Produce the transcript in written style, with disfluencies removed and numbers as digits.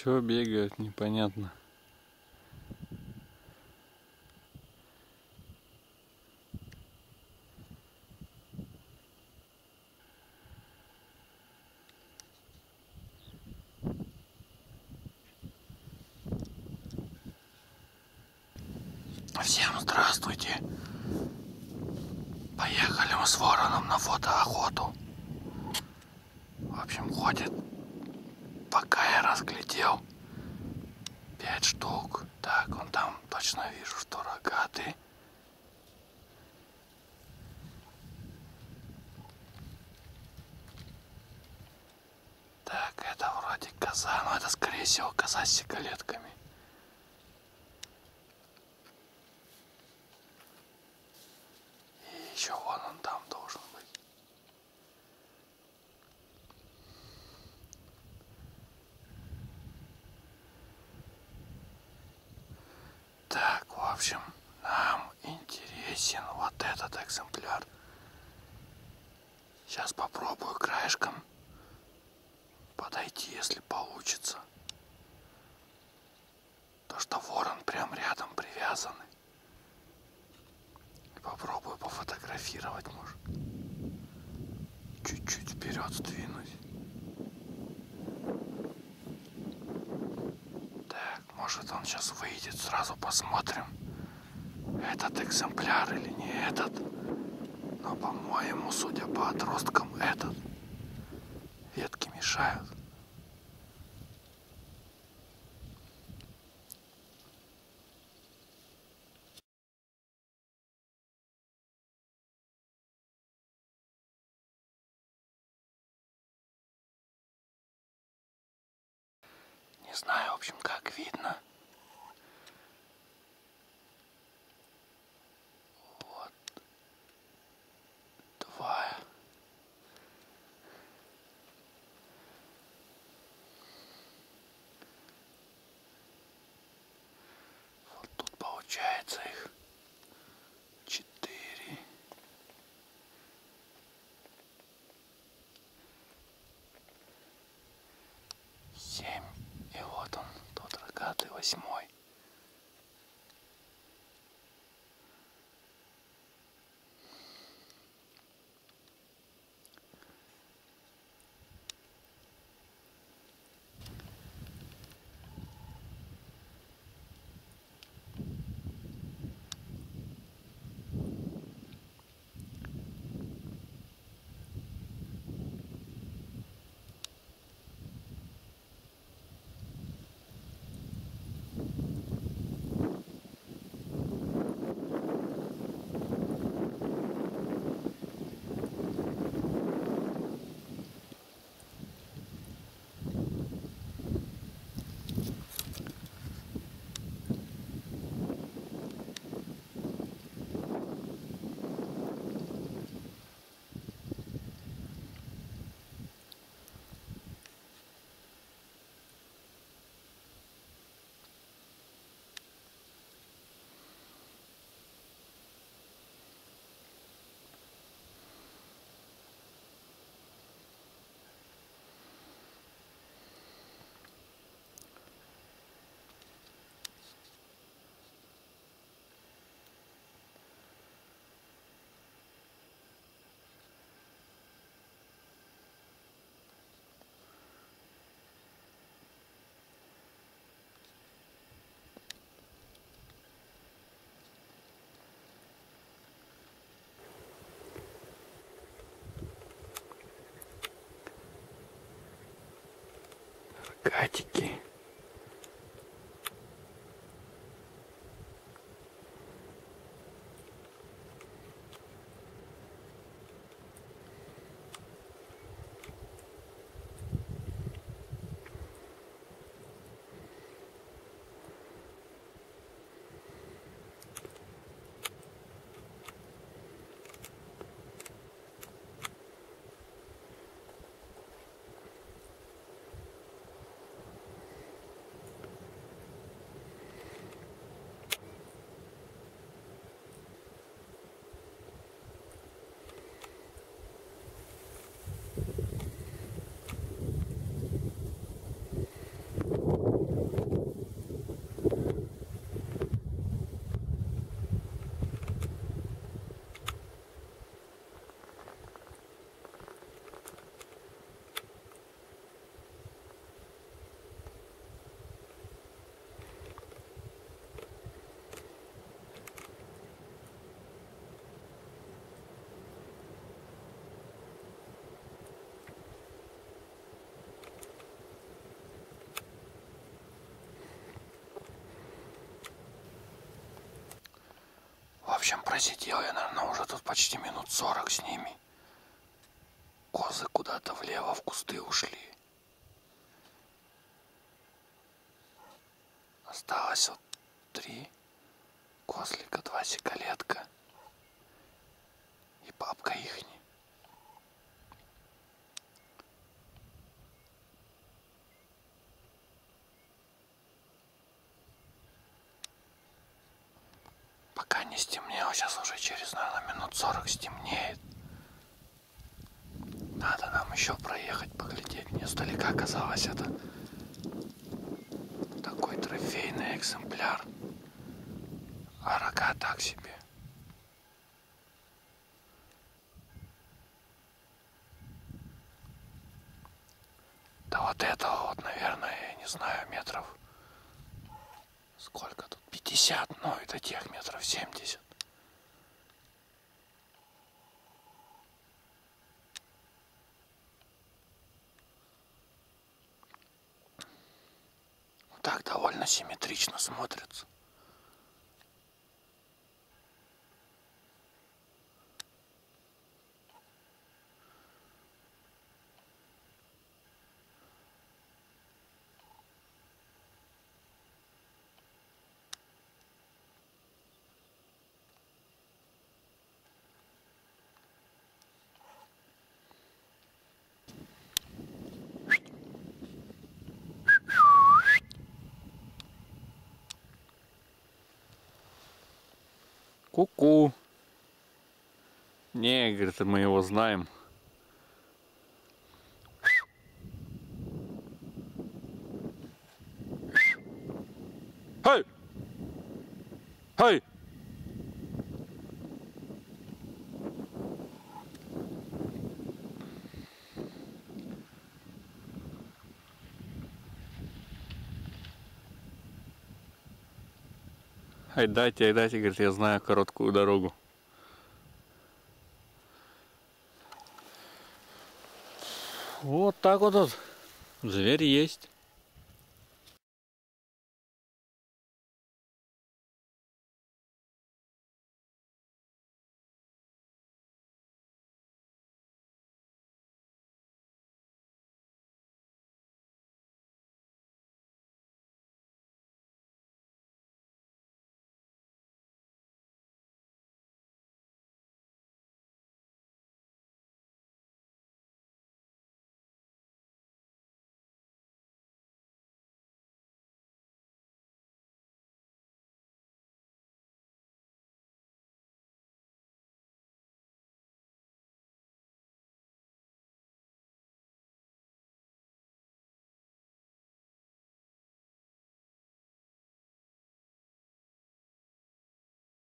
Чё бегают, непонятно. Всем здравствуйте. Поехали мы с Вороном на фотоохоту. В общем, ходит, пока я разглядел, 5 штук. Так, он там точно вижу, что рогатый. Так, это вроде коза, но это скорее всего коза с сигалетками. И еще вон он там должен быть. Так, в общем, нам интересен вот этот экземпляр. Сейчас попробую краешком подойти, если получится. То, что ворон прям рядом привязанный. И попробую пофотографировать, может. Чуть-чуть вперед сдвинуть. Так, может он сейчас выйдет, сразу посмотрим, этот экземпляр или не этот. Но, по-моему, судя по отросткам, этот. Ветки мешают. Не знаю, в общем, как видно. Вот. Два. Вот тут получается их 4. Семь. И вот он, тот рогатый, 8-й. Рогатики. общем, просидел я, наверное, уже тут почти минут 40 с ними. Козы куда-то влево в кусты ушли. Осталось вот 3 козлика, 2 сиколетка и бабка ихни. Пока не стемнело, сейчас уже через, наверное, минут 40 стемнеет. Надо нам еще проехать, поглядеть. Мне издалека казалось, это такой трофейный экземпляр. А рога так себе. Да вот этого вот, наверное, я не знаю, метров... Сколько тут? 50, ну и до тех метров 70. Так довольно симметрично смотрится. Ку-ку. Не, говорит, мы его знаем. Хай! Хай! Айдайте, говорит, я знаю короткую дорогу. Вот так вот, зверь есть.